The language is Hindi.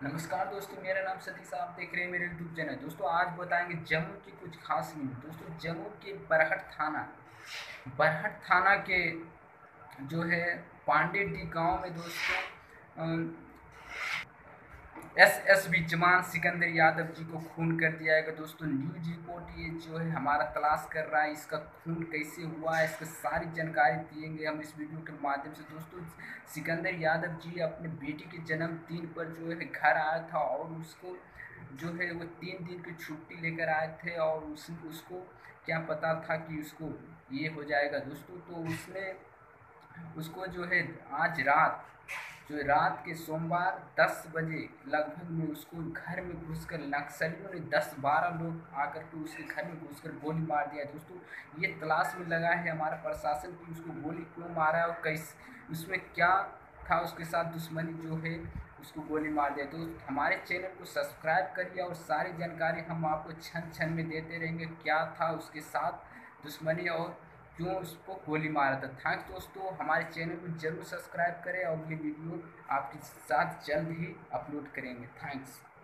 नमस्कार दोस्तों, मेरा नाम सतीश, आप देख रहे हैं मेरे यूट्यूब चैनल। दोस्तों आज बताएंगे जम्मू की कुछ खास न्यूज़। दोस्तों जम्मू के बरहट थाना के जो है पांडेडी गांव में दोस्तों एसएसबी जवान सिकंदर यादव जी को खून कर दिया है। दोस्तों न्यूज रिपोर्ट ये जो है हमारा तलाश कर रहा है, इसका खून कैसे हुआ है, इसकी सारी जानकारी देंगे हम इस वीडियो के माध्यम से। दोस्तों सिकंदर यादव जी अपने बेटी के जन्मदिन पर जो है घर आया था और उसको जो है वो 3 दिन की छुट्टी लेकर आए थे और उसको क्या पता था कि उसको ये हो जाएगा दोस्तों। तो उसने उसको जो है आज रात के सोमवार 10 बजे लगभग में उसको घर में घुसकर नक्सलियों ने 10-12 लोग आकर के उसके घर में घुसकर गोली मार दिया। दोस्तों ये तलाश में लगा है हमारा प्रशासन कि उसको गोली क्यों मारा है और कैसे उसमें क्या था, उसके साथ दुश्मनी जो है उसको गोली मार दिया। तो हमारे चैनल को सब्सक्राइब करिए और सारी जानकारी हम आपको क्षण क्षण में देते रहेंगे, क्या था उसके साथ दुश्मनी और क्यों उसको गोली मारा था। थैंक्स दोस्तों, हमारे चैनल को जरूर सब्सक्राइब करें और ये वीडियो आपके साथ जल्द ही अपलोड करेंगे। थैंक्स।